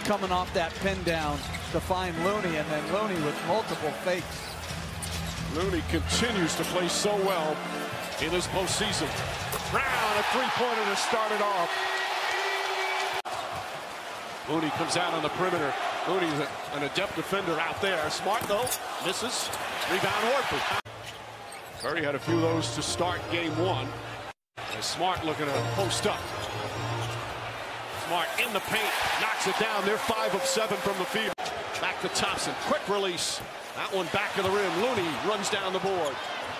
coming off that pin down to find Looney, and then Looney with multiple fakes. Looney continues to play so well in this postseason. Brown, a three-pointer to start it off. Looney comes out on the perimeter. Looney's an adept defender out there. Smart, though, misses. Rebound, Horford. Curry had a few of those to start game one. And Smart looking to post up. Smart in the paint, knocks it down. They're 5 of 7 from the field. Back to Thompson, quick release. That one back to the rim. Looney runs down the board.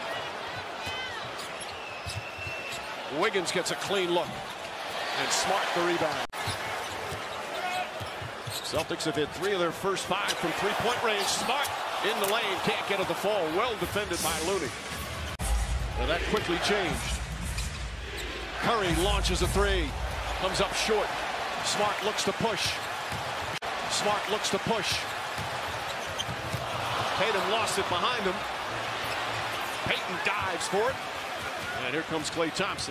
Wiggins gets a clean look. And Smart the rebound. Celtics have hit 3 of their first 5 from three-point range. Smart in the lane, can't get at the fall. Well defended by Looney. Now that quickly changed. Curry launches a 3. Comes up short. Smart looks to push. Smart looks to push. Tatum lost it behind him. Payton dives for it. And here comes Klay Thompson.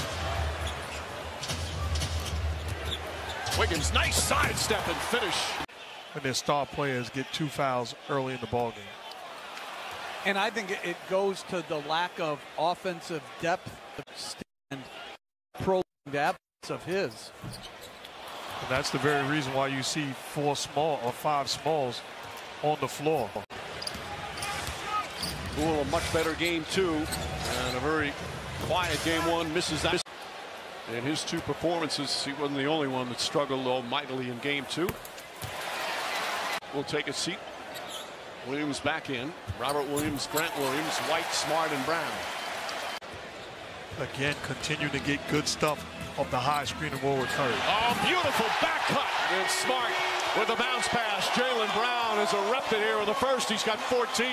Wiggins, nice sidestep and finish. And their star players get 2 fouls early in the ballgame. And I think it goes to the lack of offensive depth and prolonged absence of his. And that's the very reason why you see 4 small or 5 smalls on the floor. Poole, a much better game 2 and a very quiet game 1. Misses that. In his 2 performances, he wasn't the only one that struggled mightily in game 2. We'll take a seat. Williams back in. Robert Williams, Grant Williams, White, Smart, and Brown. Again, continue to get good stuff off the high screen and roll with Curry. Oh, beautiful back cut. And Smart with a bounce pass. Jaylen Brown is erupted here with the first. He's got 14.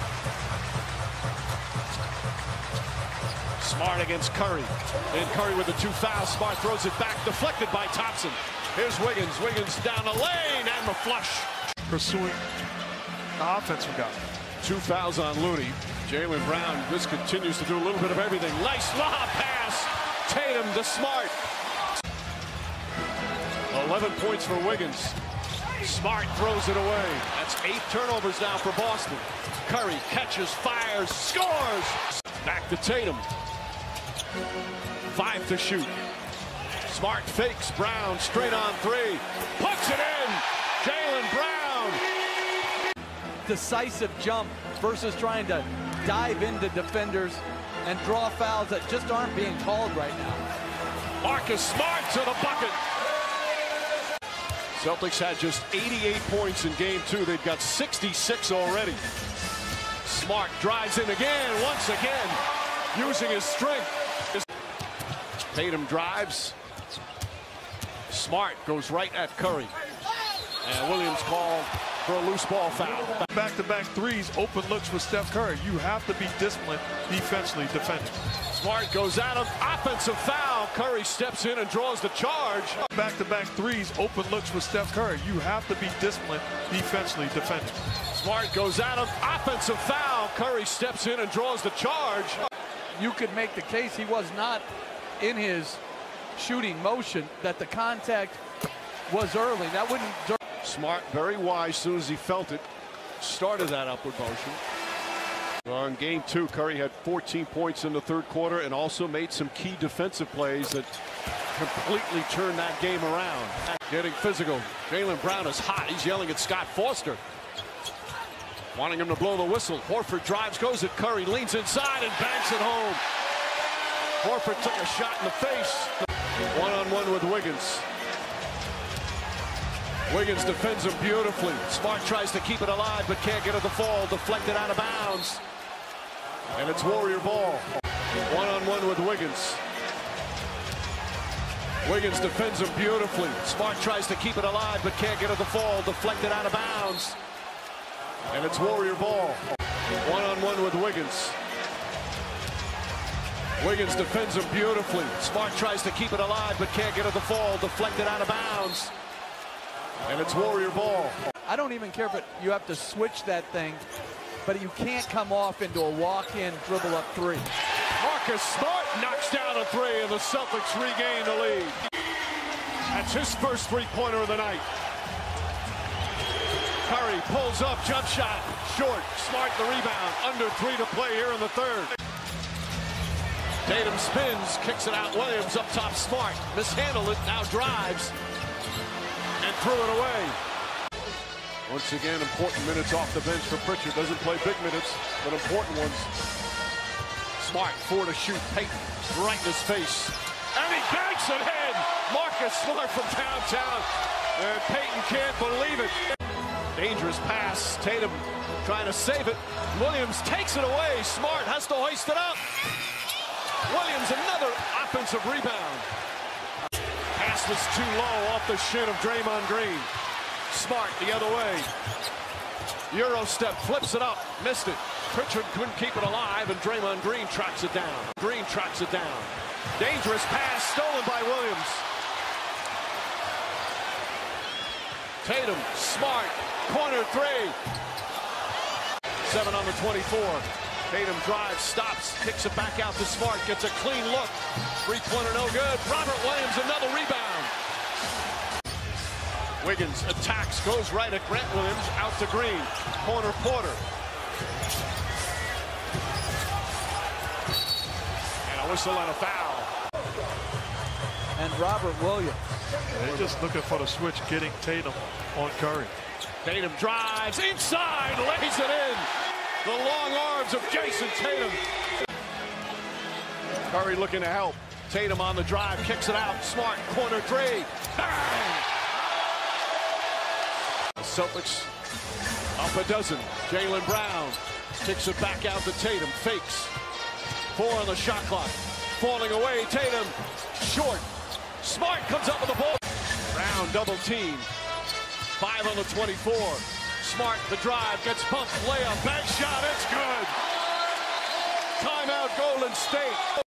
Smart against Curry. And Curry with the 2 fouls. Smart throws it back, deflected by Thompson. Here's Wiggins. Wiggins down the lane and the flush. Pursuing the offensive guy. 2 fouls on Looney. Jaylen Brown just continues to do a little bit of everything. Nice lob pass. Tatum to Smart. 11 points for Wiggins. Smart throws it away. That's 8 turnovers now for Boston. Curry catches, fires, scores. Back to Tatum. 5 to shoot. Smart fakes. Brown straight on 3. Puts it in. Jaylen Brown. Decisive jump versus trying to dive into defenders and draw fouls that just aren't being called right now. Marcus Smart to the bucket. Celtics had just 88 points in game 2. They've got 66 already. Smart drives in again, once again, using his strength. Tatum drives. Smart goes right at Curry. And Williams called for a loose ball foul. Back-to-back threes, open looks for Steph Curry. You have to be disciplined defensively defending. Smart goes at him. Offensive foul. Curry steps in and draws the charge. Back-to-back threes, open looks for Steph Curry. You have to be disciplined defensively defending. Smart goes at him. Offensive foul. Curry steps in and draws the charge. You could make the case he was not in his shooting motion, that the contact was early. That wouldn't. Smart, very wise, as soon as he felt it, started that upward motion. Well, in game 2, Curry had 14 points in the 3rd quarter and also made some key defensive plays that completely turned that game around. Getting physical. Jaylen Brown is hot. He's yelling at Scott Foster, wanting him to blow the whistle. Horford drives, goes at Curry, leans inside and banks it home. Horford took a shot in the face. One-on-one with Wiggins. Wiggins defends him beautifully. Smart tries to keep it alive but can't get at the fall. Deflected out of bounds. And it's Warrior ball. One-on-one with Wiggins. Wiggins defends him beautifully. Smart tries to keep it alive but can't get at the fall. Deflected out of bounds. And it's Warrior ball. One-on-one with Wiggins. Wiggins defends him beautifully. Smart tries to keep it alive but can't get at the fall. Deflected out of bounds. And it's Warrior ball. I don't even care if you have to switch that thing, but you can't come off into a walk-in dribble up 3. Marcus Smart knocks down a 3 and the Celtics regain the lead. That's his first 3-pointer of the night. Curry pulls up, jump shot, short. Smart the rebound. Under 3 to play here in the third. Tatum spins, kicks it out. Williams up top, Smart. Mishandled it, now drives. And threw it away. Once again, important minutes off the bench for Pritchard. Doesn't play big minutes, but important ones. Smart, 4 to shoot. Payton, right in his face. And he banks it in! Marcus Smart from downtown. And Payton can't believe it. Dangerous pass. Tatum trying to save it. Williams takes it away. Smart has to hoist it up. Williams, another offensive rebound. Pass was too low off the shin of Draymond Green. Smart the other way. Euro step, flips it up, missed it. Pritchard couldn't keep it alive, and Draymond Green tracks it down. Green tracks it down. Dangerous pass, stolen by Williams. Tatum, Smart, corner 3. 7 on the 24. Tatum drives, stops, kicks it back out to Smart, gets a clean look. 3-pointer no good. Robert Williams, another rebound. Wiggins attacks, goes right at Grant Williams, out to Green. Corner Porter. And a whistle and a foul. And Robert Williams. They're just looking for the switch, getting Tatum on Curry. Tatum drives, inside, lays it in. The long arms of Jason Tatum. Curry looking to help. Tatum on the drive, kicks it out. Smart, corner 3. Bang! The Celtics up a dozen. Jaylen Brown kicks it back out to Tatum. Fakes. 4 on the shot clock. Falling away, Tatum. Short. Smart comes up with the ball. Brown double team. 5 on the 24. Smart, the drive, gets bumped, layup, bank shot, it's good. Timeout, Golden State.